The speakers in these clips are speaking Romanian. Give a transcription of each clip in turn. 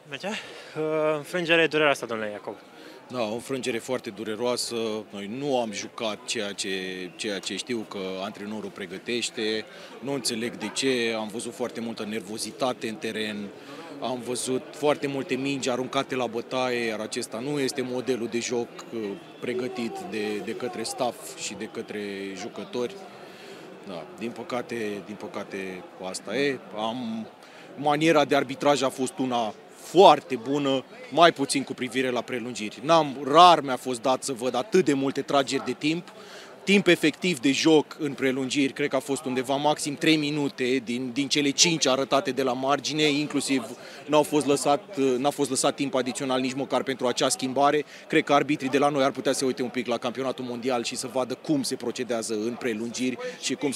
De ce? Înfrângere dureroasă, domnule Iacob. Da, o înfrângere foarte dureroasă. Noi nu am jucat ceea ce știu că antrenorul pregătește. Nu înțeleg de ce. Am văzut foarte multă nervozitate în teren. Am văzut foarte multe mingi aruncate la bătaie, iar acesta nu este modelul de joc pregătit de către staff și de către jucători. Da, din păcate asta e. Maniera de arbitraj a fost una foarte bună, mai puțin cu privire la prelungiri. Rar mi-a fost dat să văd atât de multe trageri de timp efectiv de joc în prelungiri, cred că a fost undeva maxim 3 minute din cele 5 arătate de la margine, inclusiv n-a fost lăsat timp adițional nici măcar pentru acea schimbare. Cred că arbitrii de la noi ar putea să uite un pic la campionatul mondial și să vadă cum se procedează în prelungiri și cum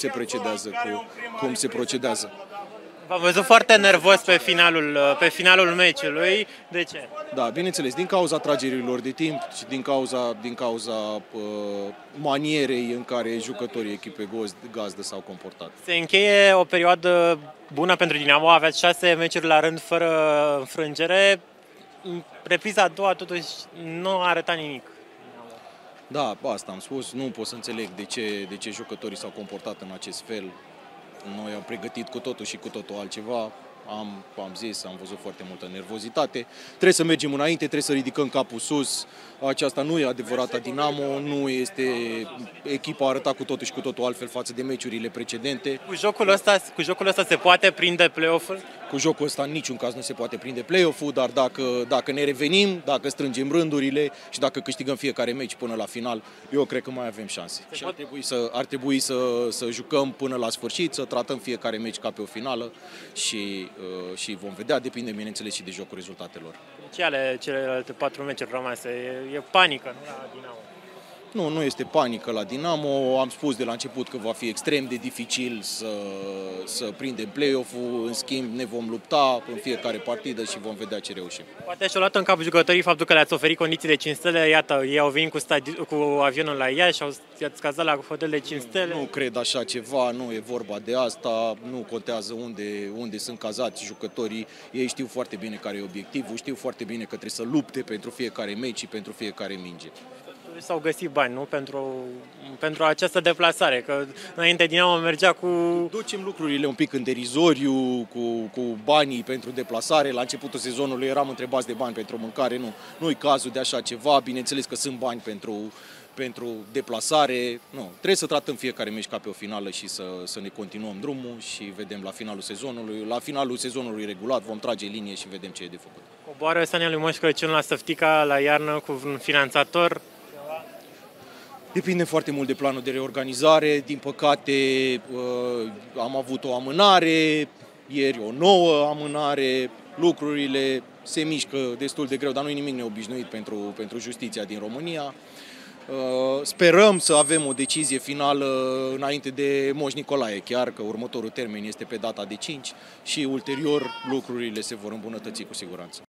se procedează. V-am văzut foarte nervos pe finalul meciului. De ce? Da, bineînțeles, din cauza tragerilor de timp și din cauza manierei în care jucătorii echipei gazdă s-au comportat. Se încheie o perioadă bună pentru Dinamo, aveți 6 meciuri la rând fără înfrângere. Repriza a doua totuși nu a arătat nimic. Da, asta am spus, nu pot să înțeleg de ce jucătorii s-au comportat în acest fel. Noi am pregătit cu totul și cu totul altceva, am zis, am văzut foarte multă nervozitate. Trebuie să mergem înainte, trebuie să ridicăm capul sus. Aceasta nu e adevărata Dinamo, nu este echipa arătat cu totul și cu totul altfel față de meciurile precedente. Cu jocul ăsta se poate prinde play-off-ul? Cu jocul ăsta în niciun caz nu se poate prinde play-off-ul, dar dacă ne revenim, dacă strângem rândurile și dacă câștigăm fiecare meci până la final, eu cred că mai avem șanse. Și ar trebui să jucăm până la sfârșit, să tratăm fiecare meci ca pe o finală și vom vedea, depinde bineînțeles și de jocul rezultatelor. Ce ale celelalte 4 meciuri rămase? E panică, nu, la Dinamo? Nu este panică la Dinamo. Am spus de la început că va fi extrem de dificil să prindem play-off-ul. În schimb, ne vom lupta în fiecare partidă și vom vedea ce reușim. Poate și-au luat în cap jucătorii faptul că le-ați oferit condiții de 5 stele. Iată, ei au venit cu avionul la Iași și i-ați cazat la hotel de 5 stele. Nu cred așa ceva, nu e vorba de asta. Nu contează unde sunt cazați jucătorii. Ei știu foarte bine care e obiectivul, știu foarte bine că trebuie să lupte pentru fiecare meci și pentru fiecare minge. S-au găsit bani, nu? Pentru această deplasare, că înainte Dinamo mergea cu... Ducem lucrurile un pic în derizoriu, cu banii pentru deplasare. La începutul sezonului eram întrebați de bani pentru mâncare, nu-i cazul de așa ceva. Bineînțeles că sunt bani pentru deplasare. Nu, trebuie să tratăm fiecare meci ca pe o finală și să ne continuăm drumul și vedem la finalul sezonului. La finalul sezonului regulat vom trage linie și vedem ce e de făcut. Coboară Sania lui Moș Crăciun la Săftica la iarnă cu un finanțator. Depinde foarte mult de planul de reorganizare. Din păcate am avut o amânare, ieri o nouă amânare. Lucrurile se mișcă destul de greu, dar nu e nimic neobișnuit pentru justiția din România. Sperăm să avem o decizie finală înainte de Moș Nicolae, chiar că următorul termen este pe data de 5 și ulterior lucrurile se vor îmbunătăți cu siguranță.